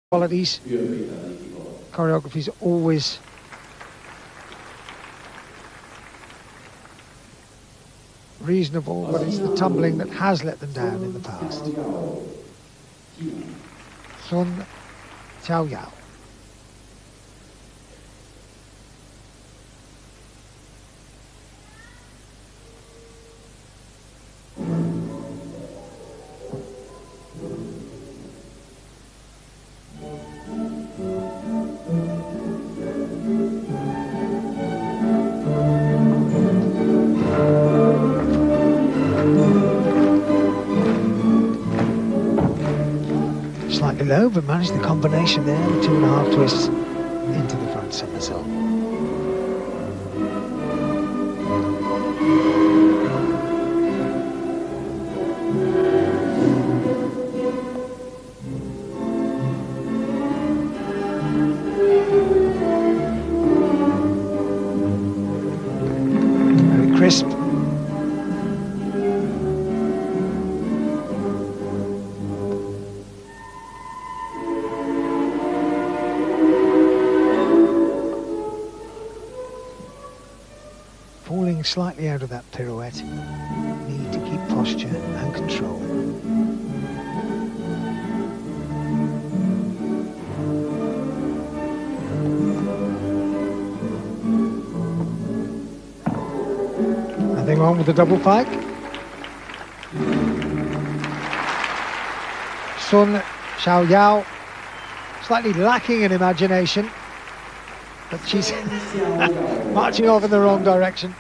qualities. Choreography is always reasonable, but it's the tumbling that has let them down in the past. Sun Xiaojiao. Slightly low, but managed the combination there, the 2.5 twists into the front somersault. Very crisp. Falling slightly out of that pirouette, need to keep posture and control. Nothing wrong with the double pike. Sun Xiaojiao, slightly lacking in imagination, but she's marching off in the wrong direction.